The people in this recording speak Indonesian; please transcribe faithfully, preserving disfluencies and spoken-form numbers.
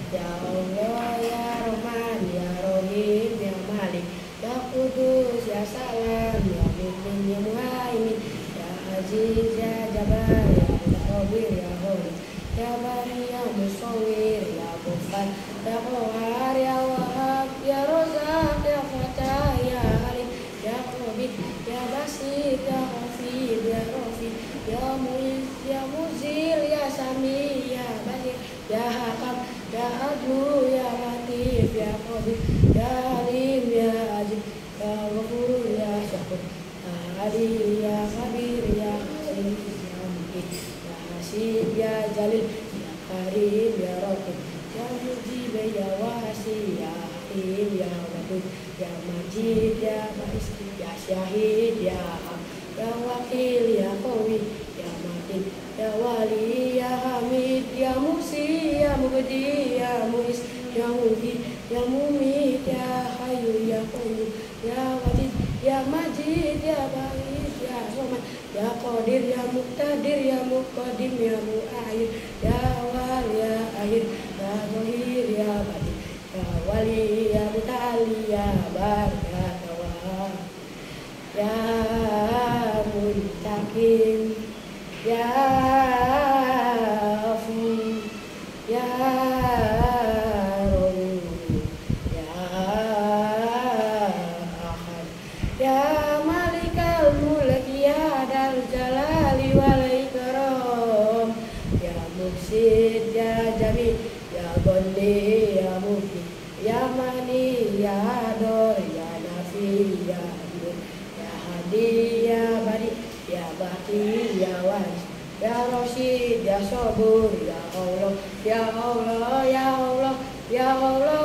Ya Allah ya Rahman ya Rahim ya Malik ya Kudus ya Salam ya Mu'min ya Muhaimin ya Aziz ya Jabbar ya Mutawwir ya Ghafur ya Bari ya Musawwir ya Ghaffar ya Qahhar ya Wahhab ya Razzaq ya Fattah ya Alim ya Qabid ya Basit ya Hafid ya Rafi ya Muiz ya Muzil ya Sami ya Basir ya Hakam ya Adlu ya Latif ya Qadir ya Alim ya Ajib ya Ghafur ya Syakur ya Ali ya Khabir ya Hasim ya Mukid ya Hasib ya Jalil ya Karim ya Raqib ya Mujib ya Wasi ya Hakim ya Wadud ya Majid ya Bais ya Syahid ya Am ya Wakil ya Qawi ya Matin ya Wali ya Hamid ya Musi ya Mubdi ya Muis ya Muhid ya Mumit ya Hayyu ya Qayyum ya Wajid ya Majid ya Bais ya Somad ya Qadir ya Muqtadir ya Muqaddim ya Mu'akhir ya Awal ya Akhir ya Zahir ya Batin ya Wali ya Muta'ali ya Bar ya Tawwab ya Muntaqim ya Afu ya Rahim ya Ahad ya Malikal Mulk ya Dzal Jalali wal Ikram ya Mufsid ya Jamil ya Ghani ya Mufid ya Mani ya Ador ya Nafi ya Nur ya Hadi ya Bari ya Baqi ya Waris ya Rasyid ya Sabur ya Allah ya Allah ya Allah ya Allah